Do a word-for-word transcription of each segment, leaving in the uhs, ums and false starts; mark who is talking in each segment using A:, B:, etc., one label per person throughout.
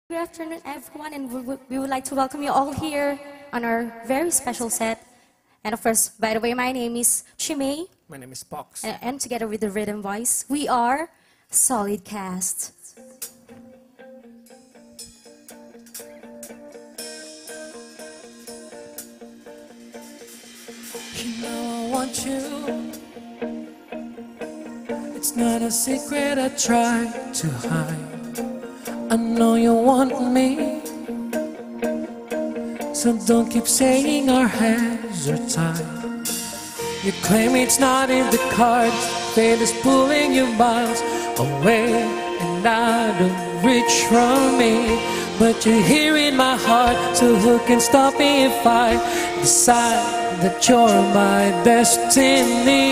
A: Good afternoon, everyone, and we would we would like to welcome you all here on our very special set. And of course, by the way, my name is Chimay,
B: My name is Pox.
A: and, and together with the Rhythm Voice, we are Solid Cast.
B: You know I want you. It's not a secret I try to hide. I know you want me, so don't keep saying our hands are tied. You claim it's not in the cards, fate is pulling you miles away and out of reach from me. But you're here in my heart, so who can stop me if I decide that you're my destiny?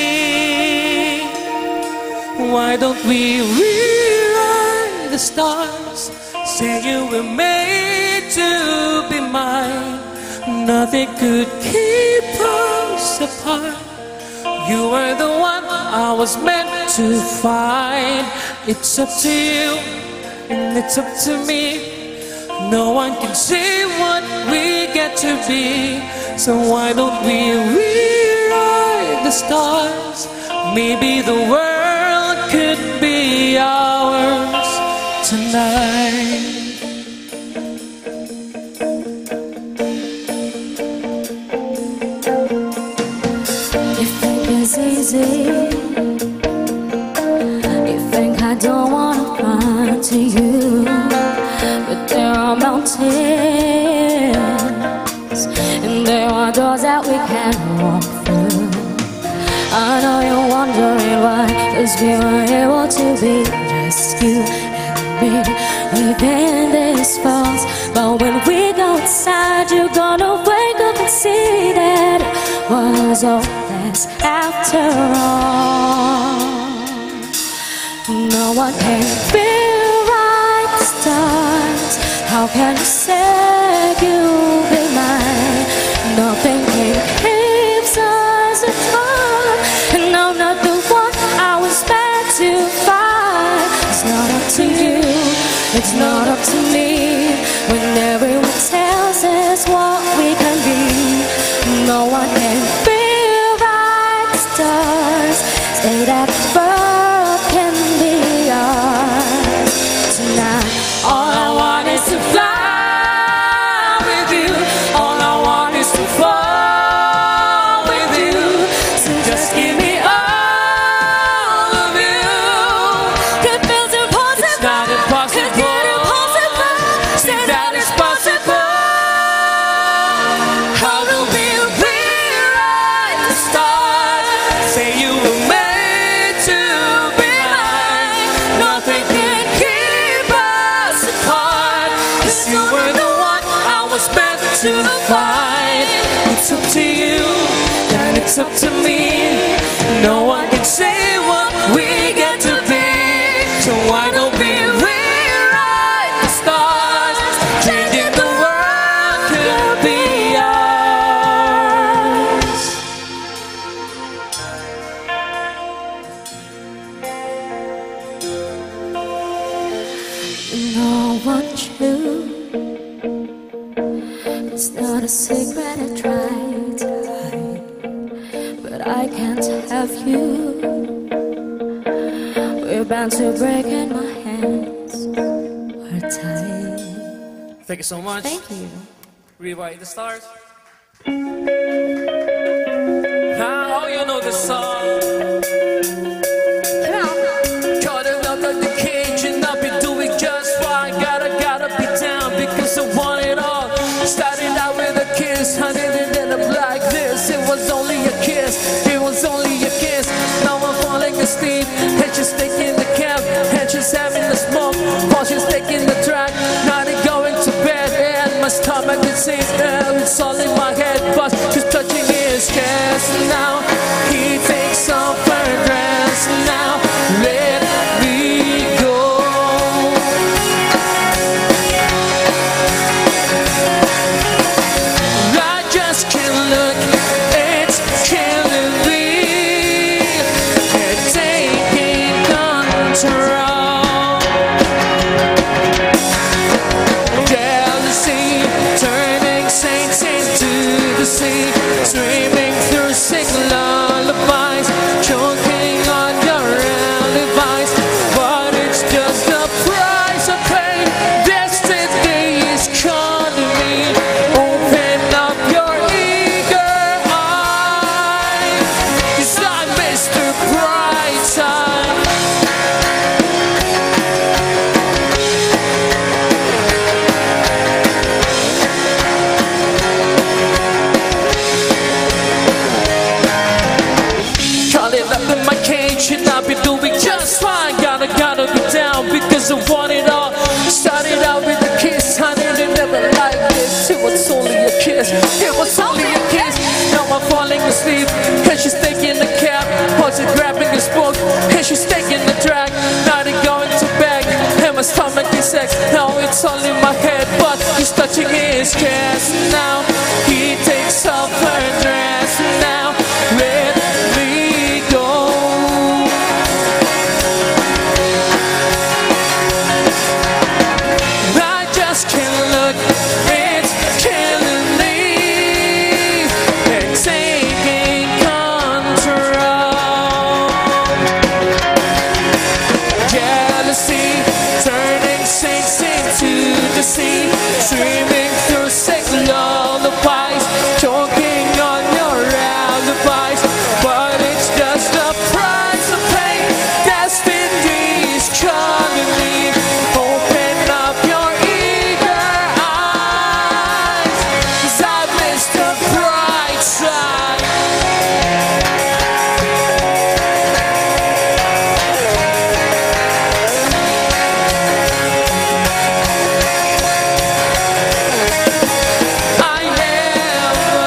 B: Why don't we rewrite the stars? Say you were made to be mine. Nothing could keep us apart. You were the one I was meant to find. It's up to you, and it's up to me. No one can say what we get to be. So why don't we rewrite the stars? Maybe the world could be ours tonight.
A: You think it's easy? You think I don't wanna run to you? But there are mountains, and there are doors that we can walk through. I know you're wondering why, 'cause we were able to be just you and me within this falls. But when we go inside, you're gonna wake up and see that it was all this after all. No one can rewrite the stars. How can you say you'll be mine? Nothing can keep us apart. And I'm not the one I was meant to find. It's not up to you, it's not up to me. When everyone tells us what we can be, no one can rewrite the stars. Say that the world can be ours tonight. All I want is to fly with you. All I want is to fall with you. So just give me all of you. It feels impossible.
B: It's not impossible.
A: It's not impossible.
B: Say that it's possible.
A: How do we rewrite the stars?
B: Say you were made to be mine.
A: Nothing can keep us apart.
B: 'Cause you were the one I was meant to find. It's up to you, and it's up to me. No one can say what we get to be. So why don't we rewrite the stars? Changing the world could be ours.
A: No one true. It's not a secret I try to hide, but I can't have you. We're bound to break and my hands are tied.
B: Thank you so much.
A: Thank you.
B: Rewrite the stars. Now you know the song. Caught it up like the cage and I've been doing just fine. Gotta, gotta be down because I want it all. Started out with a kiss, honey, it ended up like this. It was only a kiss, it was only a kiss. Now I'm falling asleep, and she's taking the cab, and she's having the smoke while she's taking the track. Not going to bed, and my stomach is sick, and it's all in my head, but she's touching his chest. Now he takes off her dress. Now let me go. I just can't look, it's killing me. It's taking control. all in my head, but he's touching his chest now. He takes off her dress now. Let me go. I just can't look. It's killing me. It's taking control. Jealousy turning saints into the sea, swimming through sick lullabies, choking on your alibis. But it's just the price of pain. Destiny's calling me. Open up your eager eyes, 'cause I've missed the bright side. I never,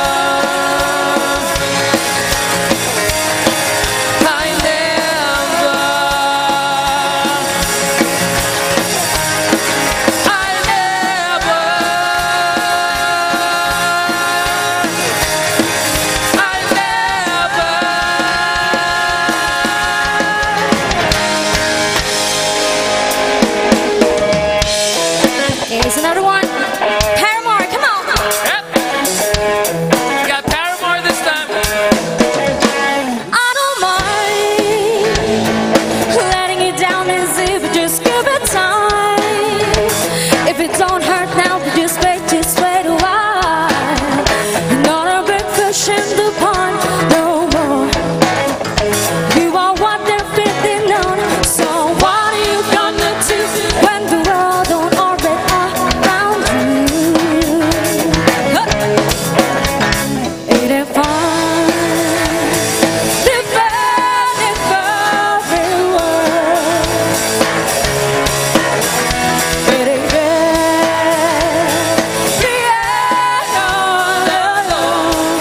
B: I never, I never, I never.
A: Here's another one. Paramore, come on.
B: Yep. We got Paramore this time.
A: I don't mind letting you down as if you just give it time. If it don't hurt now, just wait, just wait a while. You're not a big fish in the pond no more. You are what they're feeding on. So what are you gonna do when the world don't orbit around you? It ain't fun. Defending every word. It ain't fair. Being all alone.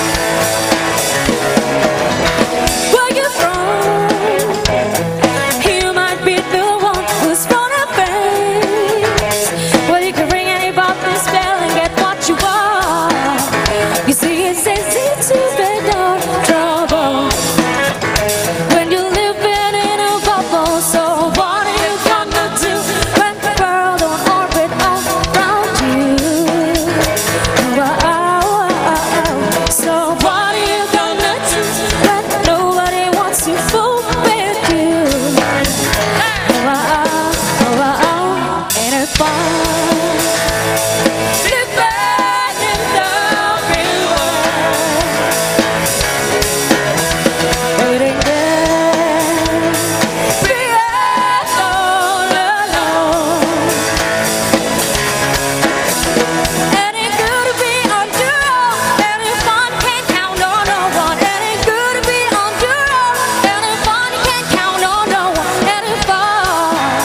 A: Where you from? You might be the one who's gonna face. Well, you can ring any button, spell and get what you want. You see, it's easy to get out of trouble when you're living in a bubble. So what are you gonna do when the world don't orbit around you? So what are you gonna do when nobody wants to fool with you? Ain't it fun? Living in the real world. It ain't good being all alone. It ain't good to be on your own. And if one can't count on no one. It ain't good to be on your own. And if one can't count on no one. And if one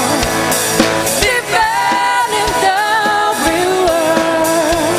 A: living in the real world.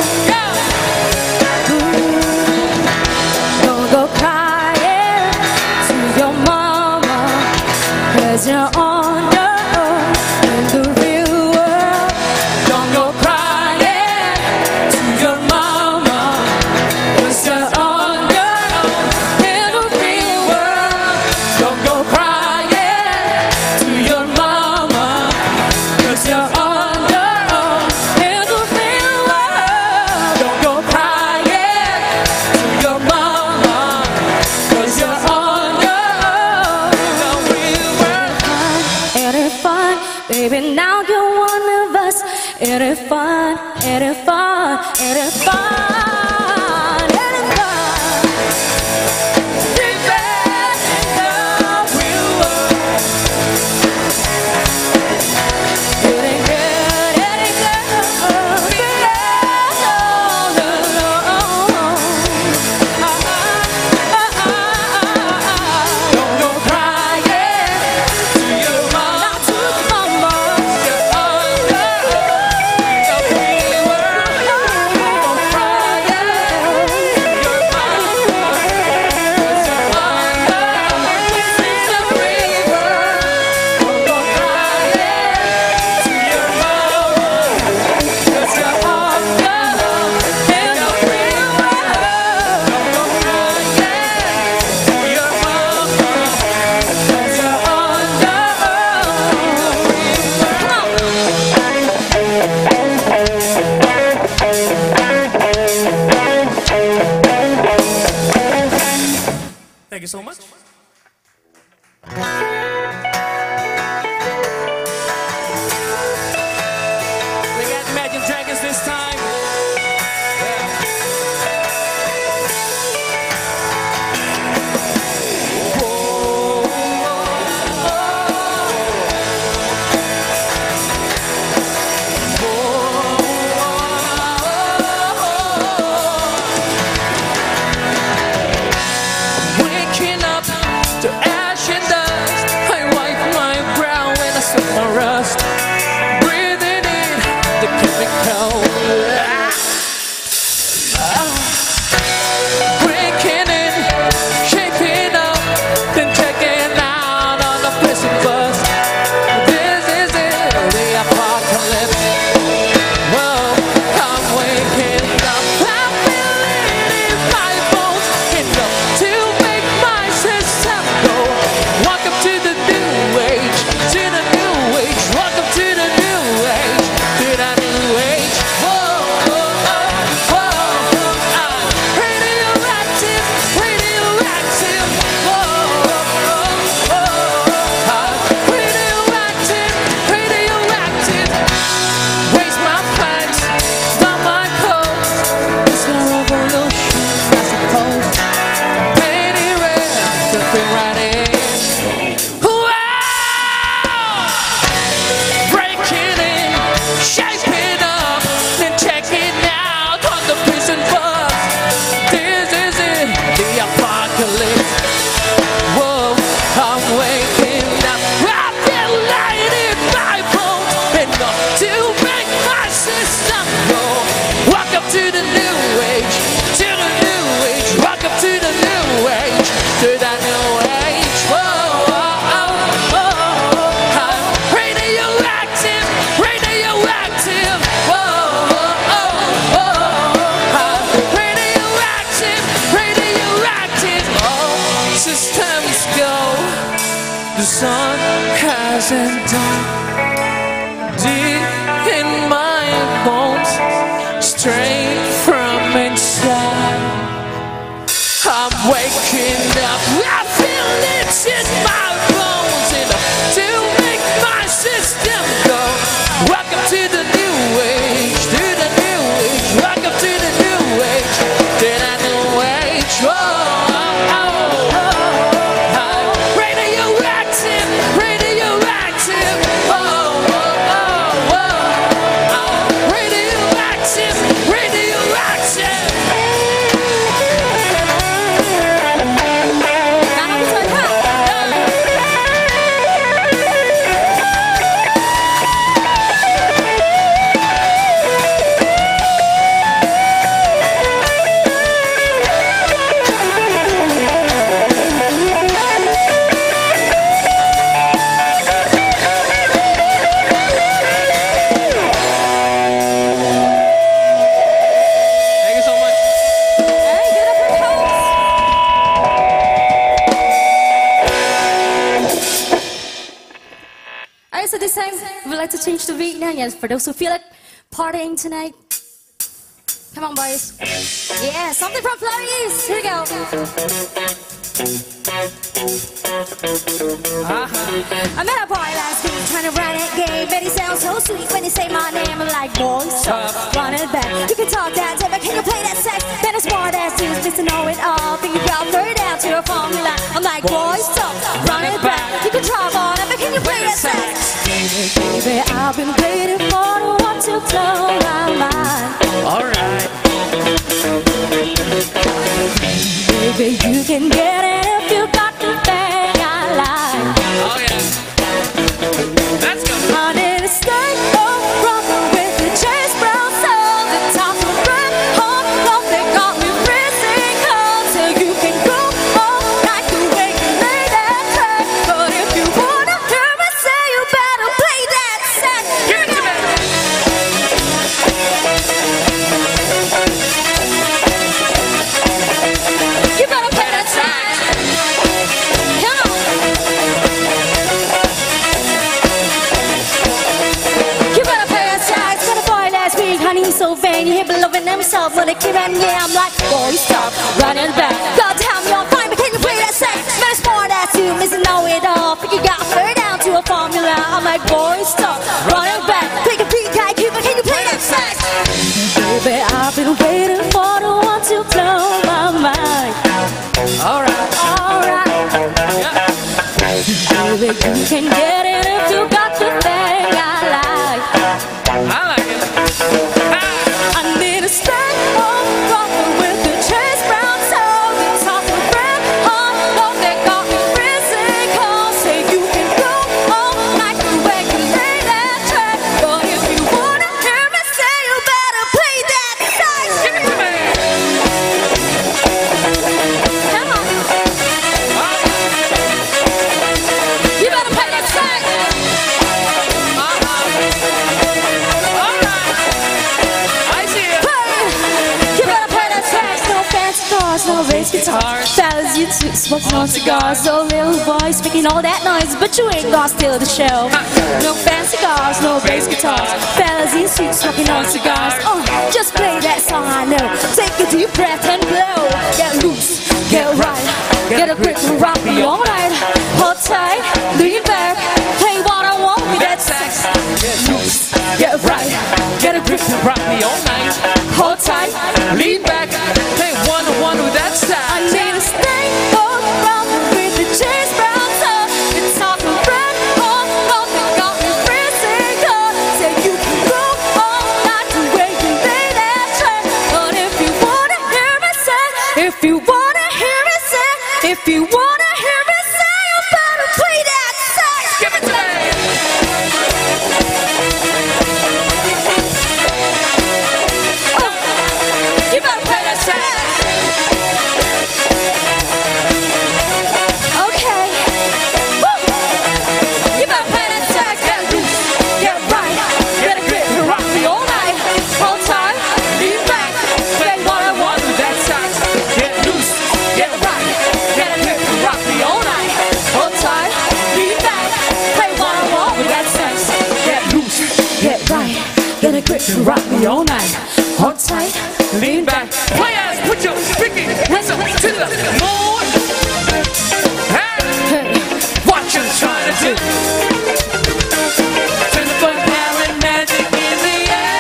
A: Don't go crying to your mama, 'cause you're on your own in the real world. Don't go crying to your mama, 'cause you're on your own in the real world. Don't go crying to your mama, 'cause you're on your own in the real world. Don't go crying to your mama, 'cause you're on your own in the real world. It ain't fun, baby, now you're one of us. It ain't fun, it ain't fun, it ain't fun, it ain't fun. Living in the real world. It ain't good, it ain't good, being all alone. Don't go crying to your mama, not to mama. You're on your own in the real world. Don't go crying.
B: lips. Whoa, I'm waking up. I'm feeling in my bones. Enough to make my system go. Welcome to the new age, to the new age. Welcome to the new age, to the new age. Whoa, whoa, oh, whoa, I'm radioactive, radioactive. Whoa, whoa, whoa, I'm radioactive, radioactive. Raise my flags, stop my codes. It's a revolution, I suppose. Painted red, to fit right in. Wow! Breaking in, shaping up, and checking out on the prison bus. This is it, the apocalypse. Whoa, I'm waking up. I feel light in my bones, enough to make my system go. Welcome to the new age, to the new age. Welcome to the new age, to the new age. Whoa, whoa, oh, whoa. I'm radioactive, radioactive. Whoa, whoa, oh, whoa. I'm radioactive, radioactive. Oh, systems go. The sun hasn't died. Deep in my bones, straight from inside. I'm waking up. I feel it in my bones, enough to make my system go. Welcome to the new age, to the new age. Welcome to the new age, to the new age. Whoa, oh, oh, oh. I'm radioactive, radioactive. Whoa, whoa, oh, whoa. I'm radioactive, radioactive. Thank you so much.
A: Hey, get up and pose. Alright, so this time we'd like to change the beat now. Yes, for those who feel like partying tonight. Come on, boys. Yeah, something from Florida East. Here we go. I met a boy last week trying to run that game, but he sounds so sweet when he say my name. I'm like, boy, stop, run it back. You can talk that, but can you play that sax? Then a smart ass dude's just to know it all. Think you got third down to a formula. I'm like, boy, stop, run it back. You can talk on it, but can you play that sax? Baby, I've been waiting for the one to blow my mind.
B: Alright.
A: Baby, you can get it if you got the thing I like.
B: Oh yeah. Let's go.
A: I need a stay up front with the James Brown soul. The top of red hot love, they got me freezing cold. So you can go all night the way you lay that track. But if you wanna hear me say, you better play that sax.
B: Give it to me.
A: You better play that sax. Come on. You better play that sax. Got a boy last week, honey, he's so vain. He been loving himself with a kid, and yeah, I'm like, boy, stop running back. God damn, you're fine, but can you play that sax? Man, it's more that you missing know it all. Think you got her down to a formula. I'm like, boy, stop running back. Pick a beat, guy, keep it, can you play that sax? Baby, I've been waiting for the one to blow my mind.
B: Alright.
A: Alright.
B: Yeah.
A: Baby, you can get it if you got the thing I like.
B: I like it. Ah.
A: I need a stay on rockin' with the James Brown soul. The top of red hot love, they got me freezing cold. Say you can go all night the way you lay that track. But if you wanna hear me say, you better play that sax.
B: Give it to me.
A: Come on. You better play that sax. no bass guitars. Fellas, you two smoking on cigars. So little boys making all that noise, but you ain't gonna steal the show. No fancy cars, no bass guitars. Fellas, you two smoking on cigars. Oh, just play that song I know. Take a deep breath and blow. Get loose, get right, get a grip and rock me all night. Hold tight, lean back, play what I want with that sax.
B: Get loose,
A: Get right,
B: get a grip and rock me all night.
A: hold tight,
B: Lean back, play one on one with that
A: I
B: sax.
A: need a snake boat from with the James Brown tub. It's off the red hot, nothing got me freezing cold. Say you can go all night the way you lay that track. But if you wanna hear me say, if you wanna hear me say, if you wanna hear me say, you better play that sax.
B: Give it to me.
A: Oh, you better play that sax. Okay. Woo. You better play that sax. Get loose, get right, get a grip and rock me all night. Hold tight, lean back, play what I want with that sax.
B: Get loose,
A: Get right, get a grip and rock me all night. Hold tight, lean back, play what I want with that sax.
B: get loose,
A: Get right, get a grip and rock me all night. Hold tight,
B: lean back. Players, put your pinky hands up to the moon. Hey,
A: hey.
B: what you trying to do? Turn the fun and magic in the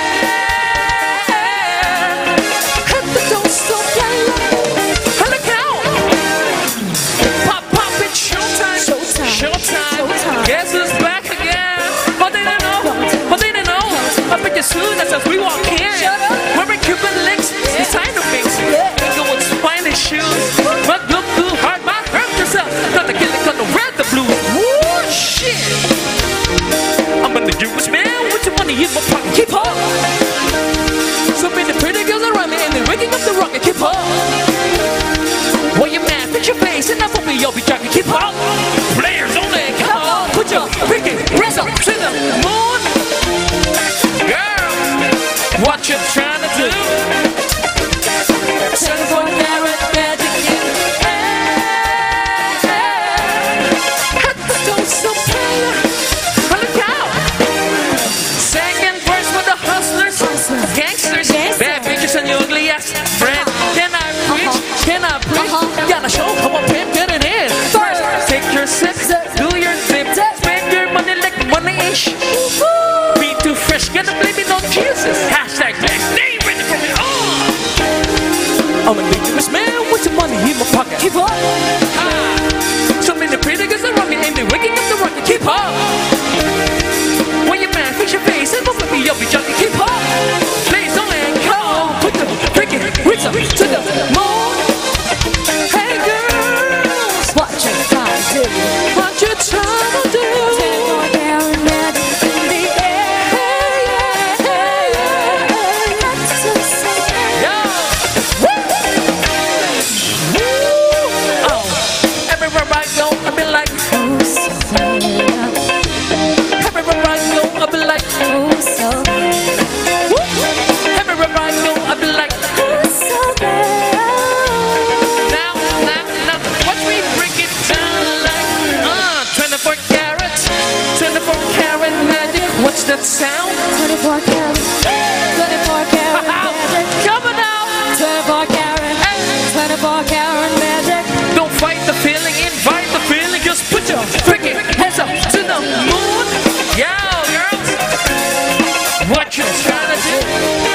B: air. Hit the don't stop playing. Look out! Pop, pop, it's showtime.
A: Showtime.
B: Showtime.
A: Showtime.
B: Guess who's back again? But they don't know. But they don't know. I bet you soon as we walk in.
A: Shut up.
B: Wearing Cuban links. It's time to mix.
A: Yeah.
B: Go with spiny shoes. But look too hard, might hurt yourself. Got the killing, got the red, the blue. Woo, shit. I'm in the U S man with your money in my pocket. Keep up. So many pretty girls around me and they're waking up the rocket. Keep up. Well, you mad, fix your face, enough of me, you'll be jockey. Keep up. Players only, come on. Put your pinky raise up to the moon. Girl, what you trying to do? Seven carat magic in the air. Hot stone so player. Look out. Second verse for the hustlers, gangsters, bad bitches and your ugly ass friend. Can I preach? Can I preach? Gotta show how a pimp get it in. First, take your sip, do your dip, spend your money like money-ish. Be too fresh, get a baby, no Jesus. Hashtag next name ready for me. Oh. I'm a dangerous man with some money in my pocket. Keep up. Ah. So many pretty girls around me and they're waking up the rocket. Keep up. When you man, fix your face and look at me, you'll be junkie. Keep up. Please don't let go. Put the freaking rich up to the moon. Hey girls,
A: What you trying to do?
B: what you trying to do?
A: Ten more carat magic in the air. That's so sad.
B: Yeah. Oh, everywhere I go, I be like,
A: Oh, so bad.
B: everywhere I go, I be like,
A: Oh, so bad.
B: everywhere I go, I be like,
A: Oh, so bad.
B: now, now, now, watch me break it down like, uh, twenty-four carats, twenty-four carat magic, what's that sound?
A: twenty-four carat, twenty-four carat magic,
B: Coming out,
A: twenty-four carat, twenty-four carat magic.
B: don't fight the feeling, invite the feeling, just put your freaking hands up to the moon. Yo, girls, what you trying to do?